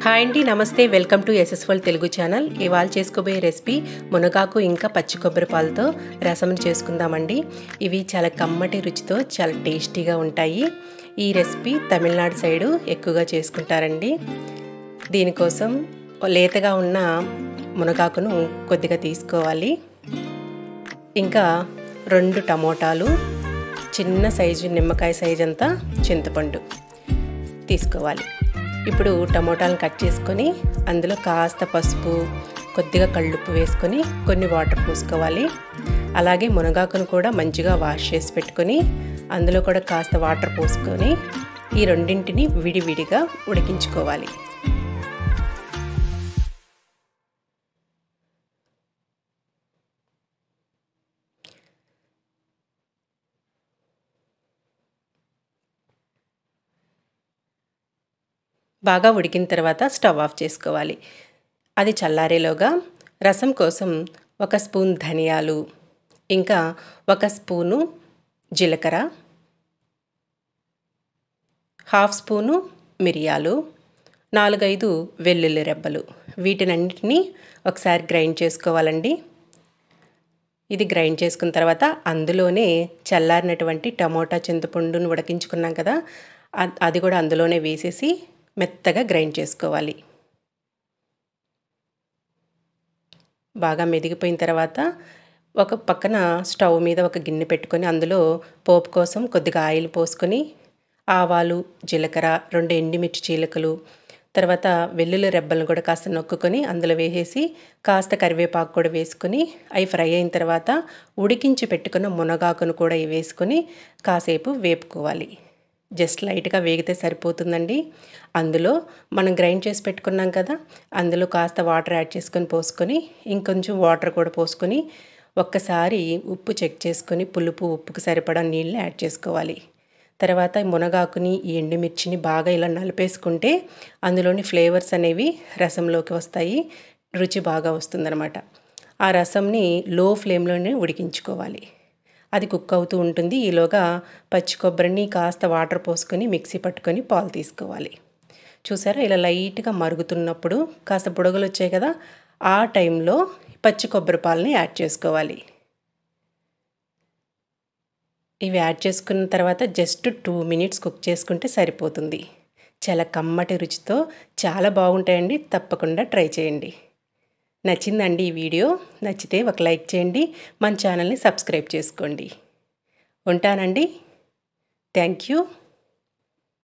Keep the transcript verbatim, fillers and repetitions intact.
Hi అండి, నమస్తే. Welcome to ఎస్ఎస్వల్ తెలుగు ఛానల్. ఇవాళ చేసుకోబోయే రెసిపీ మునగాకు ఇంకా పచ్చి కొబ్బరి పాలతో రసం చేసుకుందామండి. ఇవి చాలా కమ్మటి రుచితో చాలా టేస్టీగా ఉంటాయి. ఈ రెసిపీ తమిళనాడు సైడు ఎక్కువగా చేసుకుంటారండి. దీనికోసం లేతగా ఉన్న మునగాకును కొద్దిగా తీసుకోవాలి. ఇంకా రెండు టమోటాలు, చిన్న సైజు నిమ్మకాయ సైజు అంతా చింతపండు తీసుకోవాలి. ఇప్పుడు టమోటాలను కట్ చేసుకొని అందులో కాస్త పసుపు, కొద్దిగా కళ్ళుప్పు వేసుకొని కొన్ని వాటర్ పోసుకోవాలి. అలాగే మునగాకును కూడా మంచిగా వాష్ చేసి పెట్టుకొని అందులో కూడా కాస్త వాటర్ పోసుకొని ఈ రెండింటిని విడివిడిగా ఉడికించుకోవాలి. బాగా ఉడికిన తర్వాత స్టవ్ ఆఫ్ చేసుకోవాలి. అది చల్లారేలోగా రసం కోసం ఒక స్పూన్ ధనియాలు, ఇంకా ఒక స్పూను జీలకర్ర, హాఫ్ స్పూను మిరియాలు, నాలుగైదు వెల్లుల్లి రెబ్బలు, వీటినన్నిటినీ ఒకసారి గ్రైండ్ చేసుకోవాలండి. ఇది గ్రైండ్ చేసుకున్న తర్వాత అందులోనే చల్లారినటువంటి టమోటా చింతపండును ఉడికించుకున్నాం కదా, అది కూడా అందులోనే వేసేసి మెత్తగా గ్రైండ్ చేసుకోవాలి. బాగా మెదిగిపోయిన తర్వాత ఒక పక్కన స్టవ్ మీద ఒక గిన్నె పెట్టుకొని అందులో పోపు కోసం కొద్దిగా ఆయిల్ పోసుకొని ఆవాలు, జీలకర్ర, రెండు ఎండుమిర్చి చీలికలు, తర్వాత వెల్లుల్లి రెబ్బలను కూడా కాస్త నొక్కుకొని అందులో వేసేసి కాస్త కరివేపాకు కూడా వేసుకొని అవి ఫ్రై అయిన తర్వాత ఉడికించి పెట్టుకున్న మునగాకును కూడా వేసుకొని కాసేపు వేపుకోవాలి. జస్ట్ లైట్గా వేగితే సరిపోతుందండి. అందులో మనం గ్రైండ్ చేసి పెట్టుకున్నాం కదా, అందులో కాస్త వాటర్ యాడ్ చేసుకొని పోసుకొని ఇంకొంచెం వాటర్ కూడా పోసుకొని ఒక్కసారి ఉప్పు చెక్ చేసుకొని పులుపు ఉప్పుకు సరిపడా నీళ్ళు యాడ్ చేసుకోవాలి. తర్వాత మునగాకుని ఈ ఎండుమిర్చిని బాగా ఇలా నలిపేసుకుంటే అందులోని ఫ్లేవర్స్ అనేవి రసంలోకి వస్తాయి, రుచి బాగా వస్తుందన్నమాట. ఆ రసంని లో ఫ్లేమ్లోనే ఉడికించుకోవాలి. అది కుక్ అవుతూ ఉంటుంది. ఈలోగా పచ్చి కొబ్బరిని కాస్త వాటర్ పోసుకొని మిక్సీ పట్టుకొని పాలు తీసుకోవాలి. చూసారా, ఇలా లైట్గా మరుగుతున్నప్పుడు కాస్త బుడగలు వచ్చాయి కదా, ఆ టైంలో పచ్చి కొబ్బరి పాలని యాడ్ చేసుకోవాలి. ఇవి యాడ్ చేసుకున్న తర్వాత జస్ట్ టూ మినిట్స్ కుక్ చేసుకుంటే సరిపోతుంది. చాలా కమ్మటి రుచితో చాలా బాగుంటాయండి. తప్పకుండా ట్రై చేయండి. నచ్చిందండి ఈ వీడియో? నచ్చితే ఒక లైక్ చేయండి, మన ఛానల్ని సబ్స్క్రైబ్ చేసుకోండి. ఉంటానండి. Thank you.